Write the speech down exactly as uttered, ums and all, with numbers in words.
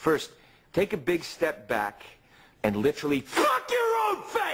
First, take a big step back and literally fuck your own family!